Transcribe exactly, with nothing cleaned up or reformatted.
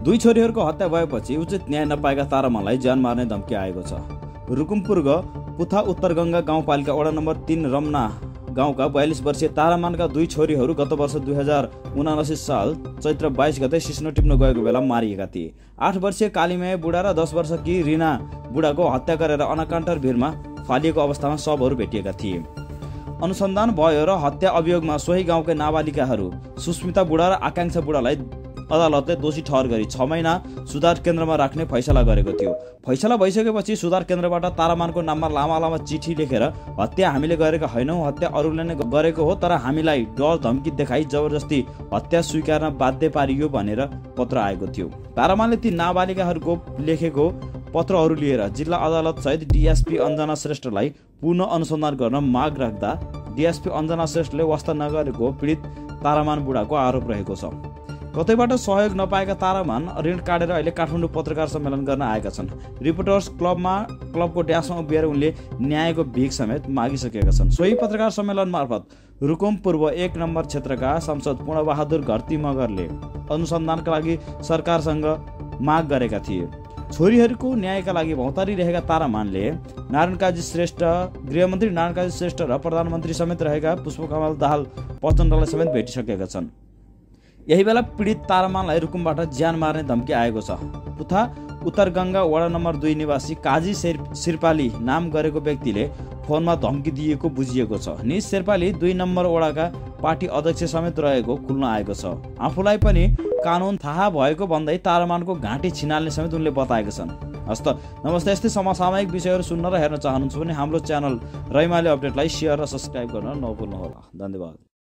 दुई छोरीहरूको हत्या भएपछि उचित न्याय नपाएका तारामानलाई ज्यान मार्ने धम्की आएको छ। रुकुमपुरको पुथा उत्तर गङ्गा गाउँपालिका वडा नम्बर तीन रमना गाउँका बयालिस वर्षीय तारामानका दुई छोरीहरू गत वर्ष दुई हजार उनासी साल चैत्र बाइस गते सिस्नो टिप्न गएको बेला मारिएका थिए। आठ वर्षीय कालीमाया बुढा र दस वर्षकी रिना बुढाको हत्या गरेर अनाकान्टर भिरमा फालिएको अवस्थामा शवहरू भेटिएका थिए। अनुसन्धान भयो र हत्या अभियोगमा सोही गाउँकै नाबालिकाहरू सुस्मिता बुढा र आकांक्षा बुढालाई अदालतले दोषी ठहर गरी छ महिना सुधार केन्द्रमा राख्ने फैसला गरेको थियो। फैसला भइसकेपछि सुधार केन्द्रबाट तारामानको नाममा लामा लामा चिठी लेखेर हत्या हामीले गरेका होइनौँ, हत्या अरूले नै गरेको हो, तर हामीलाई डर धम्की देखाई जबरजस्ती हत्या स्वीकार्न बाध्य पारियो भनेर पत्र आएको थियो। तारामानले ती नाबालिकाहरूको लेखेको पत्रहरू लिएर जिल्ला अदालत सहित डिएसपी अञ्जना श्रेष्ठलाई पुनः अनुसन्धान गर्न माग राख्दा डिएसपी अञ्जना श्रेष्ठले वास्ता नगरेको पीडित तारामान बुढाको आरोप रहेको छ। कतैबाट सहयोग नपाएका तारामान ऋण काटेर अहिले काठमाडौँ पत्रकार सम्मेलन गर्न आएका छन्। रिपोर्टर्स क्लबमा क्लबको ड्यासमा उभिएर उनले न्यायको भिख समेत मागिसकेका छन्। सोही पत्रकार सम्मेलन मार्फत रुकुम पूर्व एक नम्बर क्षेत्रका सांसद पूर्णबहादुर घरती मगरले अनुसन्धानका लागि सरकारसँग माग गरेका थिए। छोरीहरूको न्यायका लागि भौतारिरहेका तारामानले नारायण काजी श्रेष्ठ, गृहमन्त्री नारायण काजी श्रेष्ठ र प्रधानमन्त्री समेत रहेका पुष्पकमल दाहाल प्रचण्डलाई समेत भेटिसकेका छन्। यही बेला पीडित तारामानलाई रुकुमबाट ज्यान मार्ने धम्की आएको छ। पुथा उत्तर गङ्गा वडा नम्बर दुई निवासी काजी शेर्पाली नाम गरेको व्यक्तिले फोनमा धम्की दिएको बुझिएको छ। निज शेर्पाली दुई नम्बर वडाका पार्टी अध्यक्ष समेत रहेको खुल्न आएको छ। आफूलाई पनि कानुन थाहा भएको भन्दै तारामानको घाँटी छिनाल्ने समेत उनले बताएका छन्। हस्त नमस्ते। यस्तै समसामयिक विषयहरू सुन्न र हेर्न चाहनुहुन्छ भने हाम्रो च्यानल रैमाली अपडेटलाई सेयर र सब्सक्राइब गर्न नभुल्नुहोला। धन्यवाद।